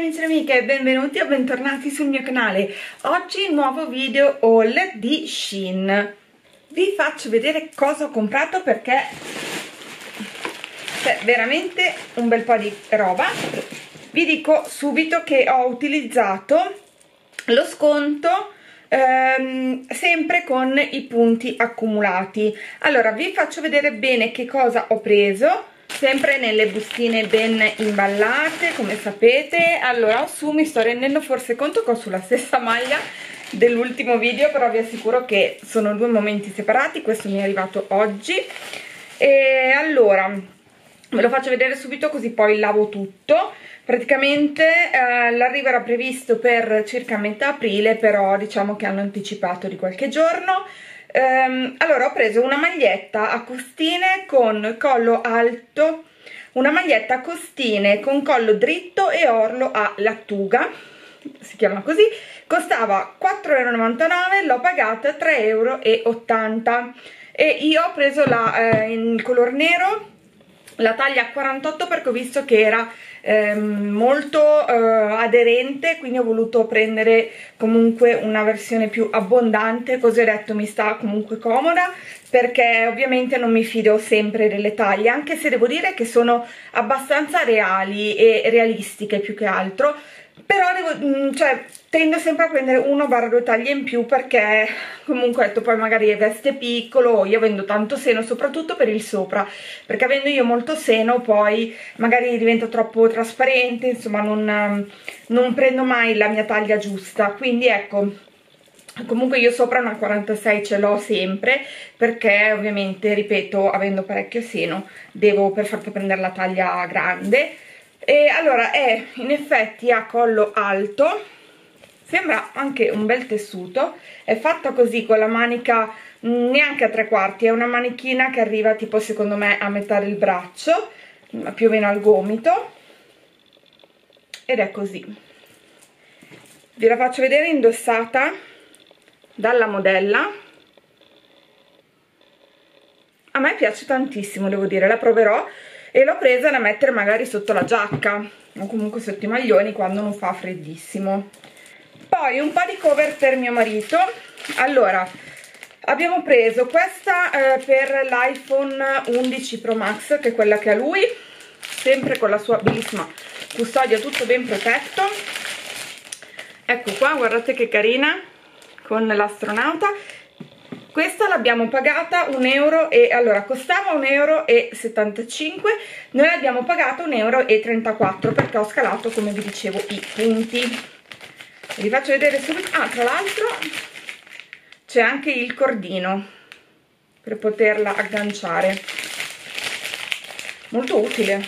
amici e amiche, benvenuti o bentornati sul mio canale. Oggi nuovo video haul di Shein. Vi faccio vedere cosa ho comprato perché c'è veramente un bel po' di roba. Vi dico subito che ho utilizzato lo sconto sempre con i punti accumulati. Allora vi faccio vedere bene che cosa ho preso, sempre nelle bustine ben imballate come sapete. Allora su mi sto rendendo forse conto che ho sulla stessa maglia dell'ultimo video, però vi assicuro che sono due momenti separati. Questo mi è arrivato oggi e allora ve lo faccio vedere subito così poi lavo tutto. Praticamente l'arrivo era previsto per circa metà aprile, però diciamo che hanno anticipato di qualche giorno. Allora ho preso una maglietta a costine con collo alto, una maglietta a costine con collo dritto e orlo a lattuga, si chiama così, costava 4,99 €, l'ho pagata 3,80 € e io ho preso in color nero, la taglia 48 perché ho visto che era molto aderente, quindi ho voluto prendere comunque una versione più abbondante, così ho detto mi sta comunque comoda, perché ovviamente non mi fido sempre delle taglie, anche se devo dire che sono abbastanza reali e realistiche più che altro, però tendo sempre a prendere 1-2 taglie in più perché comunque ho detto poi magari veste piccolo, io avendo tanto seno, soprattutto per il sopra, perché avendo io molto seno poi magari diventa troppo trasparente, insomma non prendo mai la mia taglia giusta, quindi ecco, comunque io sopra una 46 ce l'ho sempre, perché ovviamente, ripeto, avendo parecchio seno devo per forza prendere la taglia grande. E allora è in effetti a collo alto, sembra anche un bel tessuto, è fatta così con la manica neanche a 3/4, è una manichina che arriva tipo secondo me a metà del braccio, più o meno al gomito, ed è così. Vi la faccio vedere indossata dalla modella. A me piace tantissimo, devo dire, la proverò e l'ho presa da mettere magari sotto la giacca o comunque sotto i maglioni quando non fa freddissimo. Poi un po' di cover per mio marito. Allora abbiamo preso questa per l'iPhone 11 Pro Max, che è quella che ha lui, sempre con la sua bellissima custodia, tutto ben protetto. Ecco qua, guardate che carina, con l'astronauta. Questa l'abbiamo pagata 1 € e allora costava 1,75 €, noi l'abbiamo pagata 1,34 € perché ho scalato, come vi dicevo, i punti. Vi faccio vedere subito. Ah, tra l'altro c'è anche il cordino per poterla agganciare, molto utile.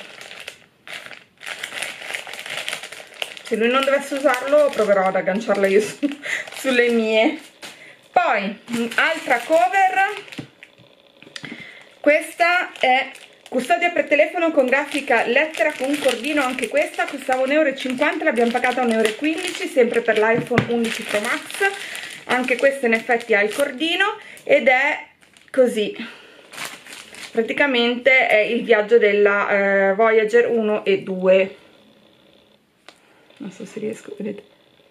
Se lui non dovesse usarlo proverò ad agganciarla io sulle mie. Poi altra cover, questa è custodia per telefono con grafica lettera con cordino, anche questa costava 1,50 €, l'abbiamo pagata 1,15 €, sempre per l'iPhone 11 Pro Max. Anche questa in effetti ha il cordino ed è così, praticamente è il viaggio della Voyager 1 e 2, non so se riesco, vedete.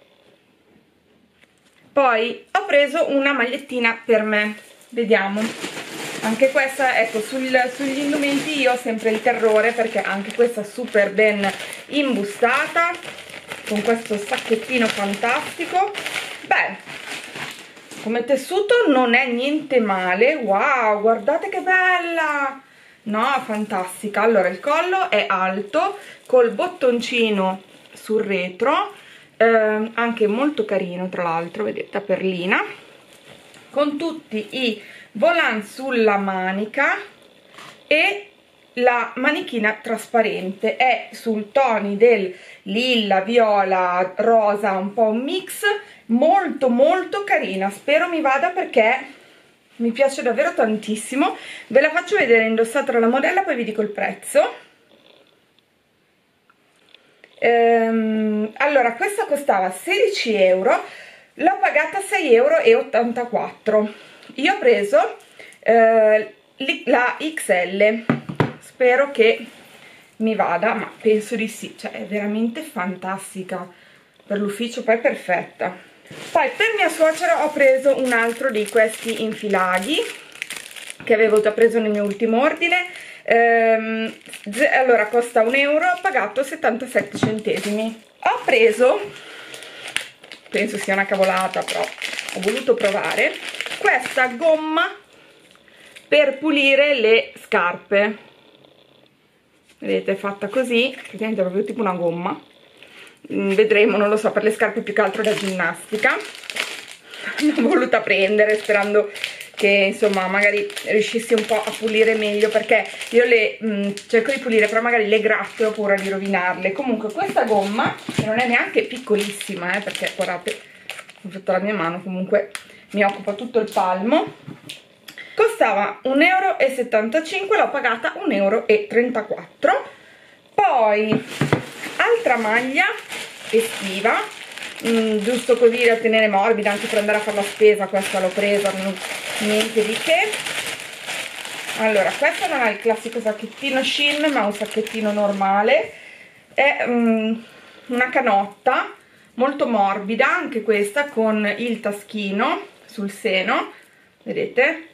Poi ho preso una magliettina per me, vediamo, anche questa, ecco, sugli indumenti io ho sempre il terrore, perché anche questa super ben imbustata, con questo sacchettino fantastico. Beh, come tessuto non è niente male, wow, guardate che bella, no, fantastica. Allora il collo è alto, col bottoncino sul retro, anche molto carino, tra l'altro, vedete, a perlina, con tutti i volant sulla manica e la manichina trasparente, è sul toni del lilla, viola, rosa, un po' un mix, molto molto carina. Spero mi vada perché mi piace davvero tantissimo. Ve la faccio vedere indossata dalla modella, poi vi dico il prezzo. Allora questa costava 16 €, l'ho pagata 6,84 €. Io ho preso la XL, spero che mi vada, ma penso di sì, cioè è veramente fantastica per l'ufficio, poi è perfetta. Poi per mia suocera ho preso un altro di questi infilaghi che avevo già preso nel mio ultimo ordine. Allora costa 1 euro, ho pagato 77 centesimi. Ho preso, penso sia una cavolata, però ho voluto provare questa gomma per pulire le scarpe. Vedete, è fatta così, praticamente è proprio tipo una gomma. Vedremo, non lo so, per le scarpe più che altro da ginnastica. L'ho voluta prendere sperando che insomma magari riuscissi un po' a pulire meglio, perché io le cerco di pulire, però magari le gratto e ho paura di rovinarle. Comunque questa gomma, che non è neanche piccolissima, perché guardate, ho fatto la mia mano, comunque mi occupa tutto il palmo, costava 1,75 euro, l'ho pagata 1,34 euro. Poi altra maglia estiva, giusto così da tenere morbida, anche per andare a fare la spesa. Questa l'ho presa, niente di che. Allora, questa non ha il classico sacchettino Shein, ma un sacchettino normale, è una canotta molto morbida, anche questa, con il taschino sul seno, vedete?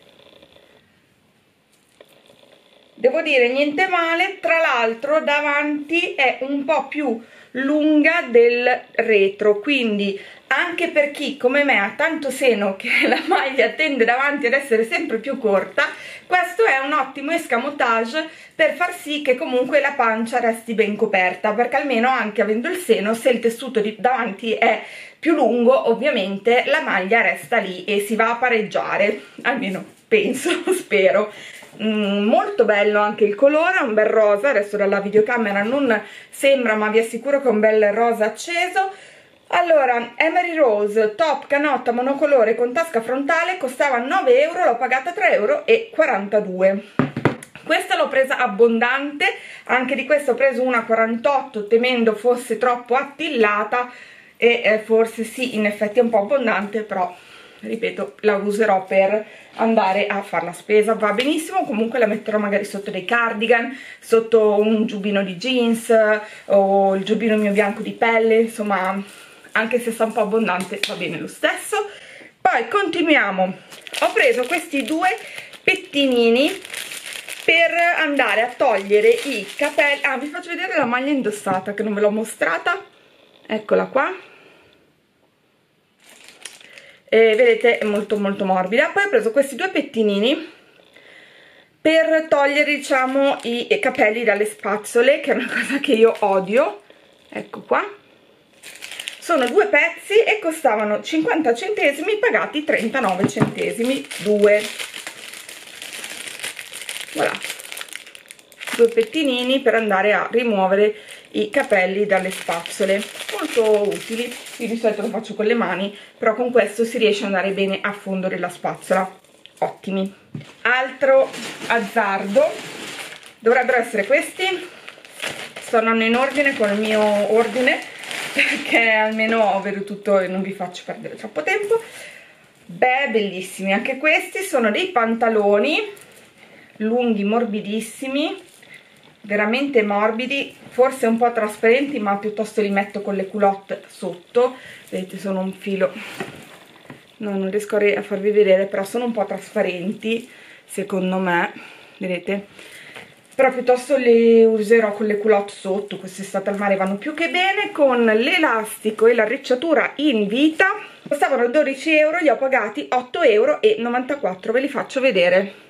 Devo dire niente male, tra l'altro davanti è un po' più lunga del retro, quindi anche per chi come me ha tanto seno che la maglia tende davanti ad essere sempre più corta, questo è un ottimo escamotage per far sì che comunque la pancia resti ben coperta, perché almeno anche avendo il seno, se il tessuto di davanti è più lungo, ovviamente la maglia resta lì e si va a pareggiare, almeno penso, spero. Molto bello anche il colore, un bel rosa, adesso dalla videocamera non sembra, ma vi assicuro che è un bel rosa acceso. Allora, Emery Rose top canotta monocolore con tasca frontale, costava 9 euro, l'ho pagata 3,42 euro. Questa l'ho presa abbondante, anche di questa ho preso una 48 temendo fosse troppo attillata, e forse sì, in effetti è un po' abbondante, però ripeto, la userò per andare a fare la spesa, va benissimo. Comunque la metterò magari sotto dei cardigan, sotto un giubbino di jeans o il giubbino mio bianco di pelle, insomma, anche se sta un po' abbondante va bene lo stesso. Poi continuiamo, ho preso questi due pettinini per andare a togliere i capelli. Vi faccio vedere la maglia indossata che non ve l'ho mostrata, eccola qua. Vedete, è molto molto morbida. Poi ho preso questi due pettinini per togliere, diciamo, i capelli dalle spazzole, che è una cosa che io odio. Ecco qua, sono due pezzi e costavano 50 centesimi, pagati 39 centesimi due. Voilà, due pettinini per andare a rimuovere i capelli dalle spazzole, molto utili. Io di solito lo faccio con le mani, però con questo si riesce ad andare bene a fondo della spazzola, ottimi. Altro azzardo, dovrebbero essere questi, sto andando in ordine con il mio ordine, perché almeno vedo tutto e non vi faccio perdere troppo tempo. Beh, bellissimi anche questi, sono dei pantaloni lunghi, morbidissimi, veramente morbidi, forse un po' trasparenti, ma piuttosto li metto con le culotte sotto. Vedete, sono un filo, no, non riesco a farvi vedere, però sono un po' trasparenti secondo me, vedete, però piuttosto li userò con le culotte sotto. Quest'estate al mare vanno più che bene, con l'elastico e l'arricciatura in vita. Costavano 12 euro, li ho pagati 8,94 euro, ve li faccio vedere.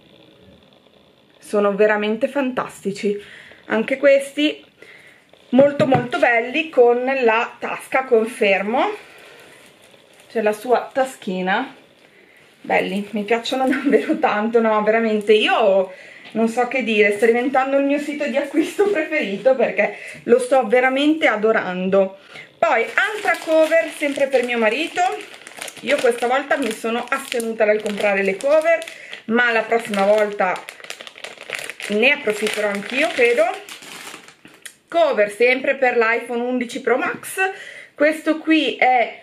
Sono veramente fantastici anche questi, molto molto belli, con la tasca con fermo, c'è la sua taschina, belli, mi piacciono davvero tanto, no, veramente, io non so che dire, sta diventando il mio sito di acquisto preferito perché lo sto veramente adorando. Poi altra cover sempre per mio marito, io questa volta mi sono astenuta dal comprare le cover, ma la prossima volta ne approfitterò anch'io, credo. Cover sempre per l'iPhone 11 Pro Max, questo qui è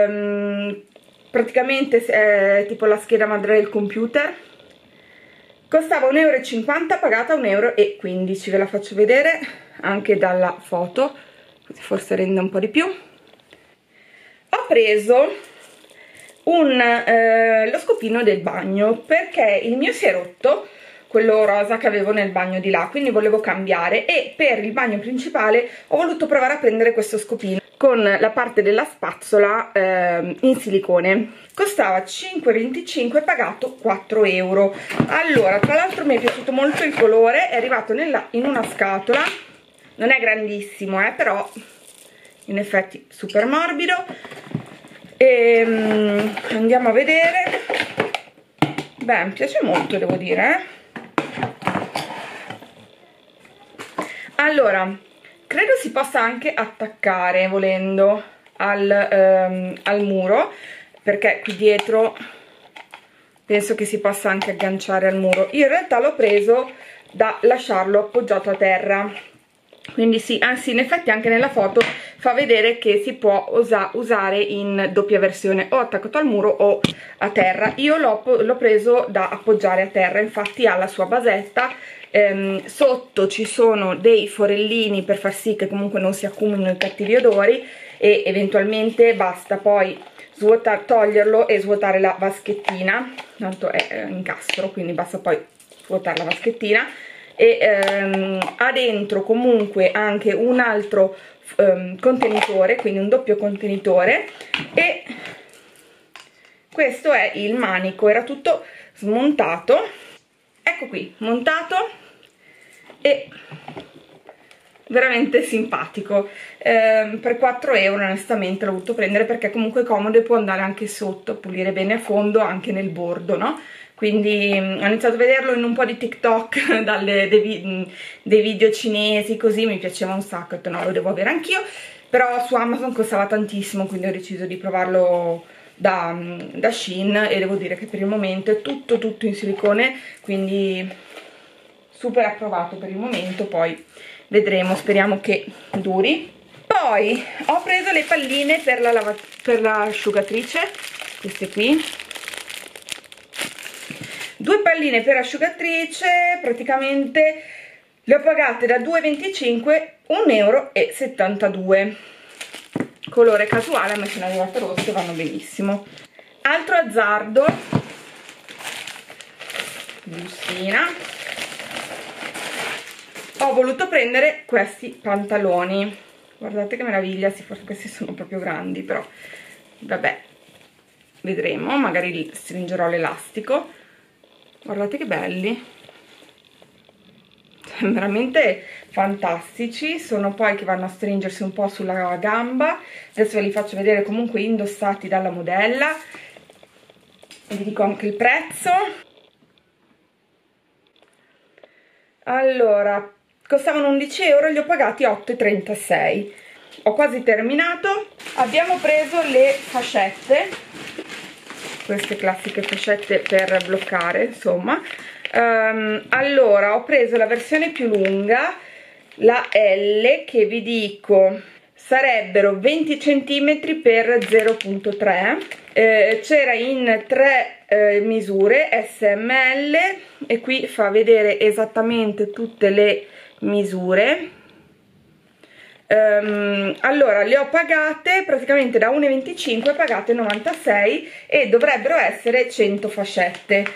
praticamente tipo la scheda madre del computer, costava 1,50 €, pagata 1,15 €. Ve la faccio vedere anche dalla foto, così forse rende un po' di più. Ho preso lo scopino del bagno perché il mio si è rotto, quello rosa che avevo nel bagno di là, quindi volevo cambiare, e per il bagno principale ho voluto provare a prendere questo scopino con la parte della spazzola in silicone. Costava 5,25 €, pagato 4 €. Allora, tra l'altro mi è piaciuto molto il colore, è arrivato in una scatola, non è grandissimo però in effetti super morbido. E andiamo a vedere. Beh, mi piace molto, devo dire. Allora, credo si possa anche attaccare, volendo, al muro, perché qui dietro penso che si possa anche agganciare al muro. Io in realtà l'ho preso da lasciarlo appoggiato a terra, quindi sì, anzi in effetti anche nella foto fa vedere che si può usare in doppia versione, o attaccato al muro o a terra. Io l'ho preso da appoggiare a terra, infatti ha la sua basetta, sotto ci sono dei forellini per far sì che comunque non si accumulino i cattivi odori, e eventualmente basta poi toglierlo e svuotare la vaschettina, tanto è incastro, quindi basta poi svuotare la vaschettina. E ha dentro comunque anche un altro contenitore, quindi un doppio contenitore, e questo è il manico. Era tutto smontato, ecco qui, montato, e veramente simpatico. Per 4 € onestamente l'ho voluto prendere perché comunque è comodo e può andare anche sotto a pulire bene a fondo, anche nel bordo, no? Quindi ho iniziato a vederlo in un po' di TikTok, dei video cinesi, così mi piaceva un sacco, ho detto no, lo devo avere anch'io, però su Amazon costava tantissimo, quindi ho deciso di provarlo da Shein, e devo dire che per il momento è tutto in silicone, quindi super approvato per il momento, poi vedremo, speriamo che duri. Poi ho preso le palline per l'asciugatrice, queste qui, 2 palline per asciugatrice, praticamente le ho pagate da 2,25 € 1,72 €. Colore casuale, a me sono arrivate rosse, vanno benissimo. Altro azzardo, bustina, ho voluto prendere questi pantaloni, guardate che meraviglia, sì, forse questi sono proprio grandi, però vabbè, vedremo, magari stringerò l'elastico. Guardate che belli, veramente fantastici, sono poi che vanno a stringersi un po' sulla gamba. Adesso ve li faccio vedere comunque indossati dalla modella e vi dico anche il prezzo. Allora, costavano 11 €, li ho pagati 8,36 €. Ho quasi terminato. Abbiamo preso le fascette, queste classiche fascette per bloccare, insomma. Allora, ho preso la versione più lunga, la L, che vi dico sarebbero 20 cm per 0,3, c'era in 3 misure SML, e qui fa vedere esattamente tutte le misure. Allora, le ho pagate praticamente da 1,25 €, pagate 96, e dovrebbero essere 100 fascette.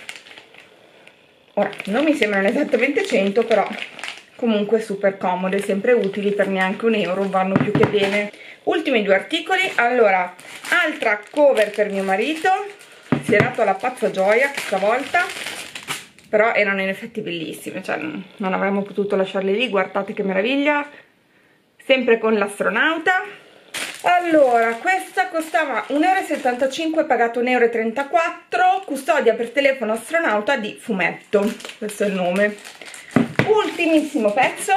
Ora, non mi sembrano esattamente 100, però comunque super comode, sempre utili, per neanche 1 €, vanno più che bene. Ultimi 2 articoli. Allora, altra cover per mio marito, si è dato alla pazza gioia questa volta, però erano in effetti bellissime, cioè non avremmo potuto lasciarle lì, guardate che meraviglia, sempre con l'astronauta. Allora, questa costava 1,75 €, pagato 1,34 €, custodia per telefono astronauta di Fumetto, questo è il nome. Ultimissimo pezzo,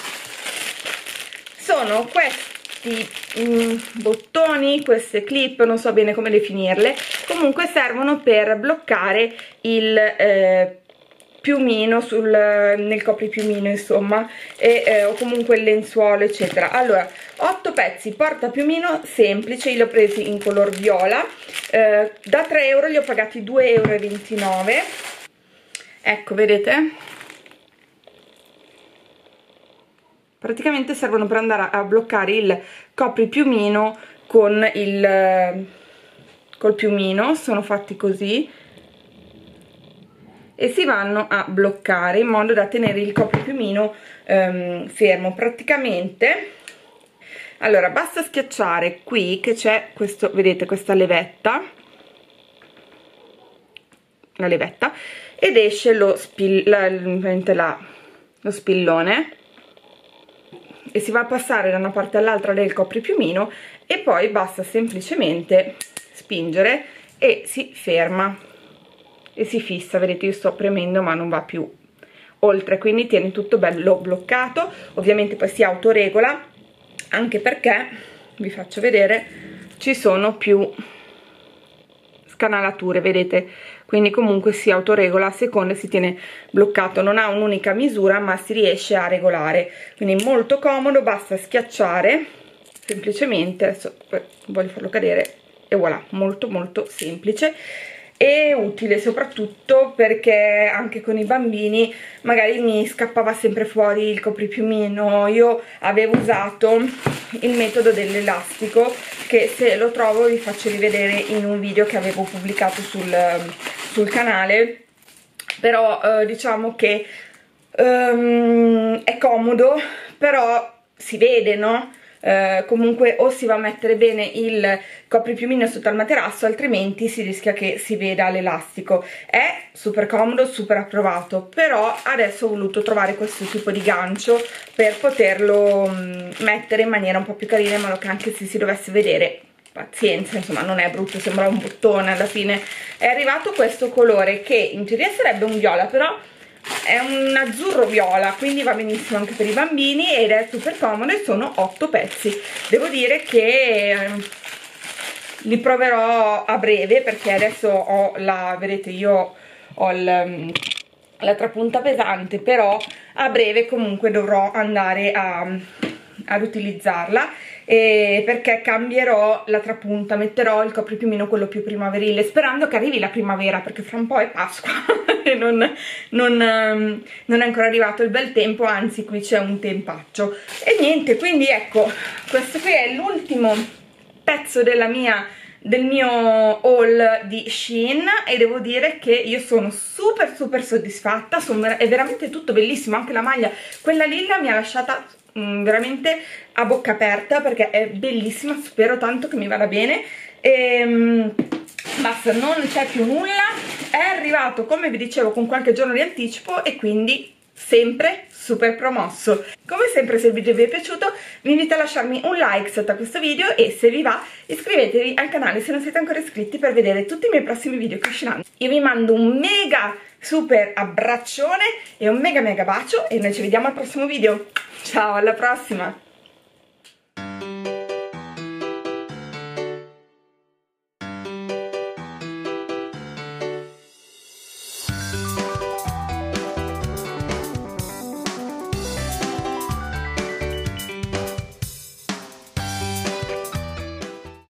sono questi bottoni, queste clip, non so bene come definirle, comunque servono per bloccare il piumino nel copripiumino, insomma, o comunque il lenzuolo, eccetera. Allora, 8 pezzi porta piumino semplice, io li ho presi in color viola, da 3 € li ho pagati 2,29 €. ecco, vedete? Praticamente servono per andare a bloccare il copripiumino con col piumino, sono fatti così e si vanno a bloccare in modo da tenere il copripiumino fermo. Praticamente, allora, basta schiacciare qui che c'è questo, vedete, questa levetta, la levetta, ed esce lo spillone e si va a passare da una parte all'altra del copripiumino e poi basta semplicemente spingere e si ferma e si fissa. Vedete, io sto premendo ma non va più oltre, quindi tiene tutto bello bloccato. Ovviamente poi si autoregola, anche perché vi faccio vedere, ci sono più scanalature, vedete, quindi comunque si autoregola a seconda, si tiene bloccato, non ha un'unica misura ma si riesce a regolare, quindi molto comodo, basta schiacciare semplicemente. Adesso voglio farlo cadere e voilà, molto molto semplice e utile, soprattutto perché anche con i bambini magari mi scappava sempre fuori il copripiumino. Io avevo usato il metodo dell'elastico, che se lo trovo vi faccio rivedere in un video che avevo pubblicato sul canale, però diciamo che è comodo, però si vede, no? Comunque o si va a mettere bene il copripiumino sotto al materasso, altrimenti si rischia che si veda l'elastico. È super comodo, super approvato, però adesso ho voluto trovare questo tipo di gancio per poterlo mettere in maniera un po' più carina, in modo che anche se si dovesse vedere, pazienza, insomma, non è brutto, sembra un bottone. Alla fine è arrivato questo colore che in teoria sarebbe un viola, però è un azzurro viola, quindi va benissimo anche per i bambini ed è super comodo e sono 8 pezzi. Devo dire che li proverò a breve, perché adesso ho vedete, io ho la trapunta pesante, però a breve comunque dovrò andare ad utilizzarla, perché cambierò la trapunta, metterò il copripiumino quello più primaverile, sperando che arrivi la primavera, perché fra un po' è Pasqua e non è ancora arrivato il bel tempo, anzi qui c'è un tempaccio. E niente, quindi ecco, questo qui è l'ultimo pezzo del mio haul di Shein e devo dire che io sono super super soddisfatta. È veramente tutto bellissimo, anche la maglia, quella lilla, mi ha lasciata veramente a bocca aperta perché è bellissima, spero tanto che mi vada bene. Basta, non c'è più nulla, è arrivato, come vi dicevo, con qualche giorno di anticipo e quindi sempre super promosso. Come sempre, se il video vi è piaciuto vi invito a lasciarmi un like sotto a questo video e se vi va iscrivetevi al canale se non siete ancora iscritti per vedere tutti i miei prossimi video che usciranno. Io vi mando un mega super abbraccione e un mega bacio e noi ci vediamo al prossimo video. Ciao, alla prossima!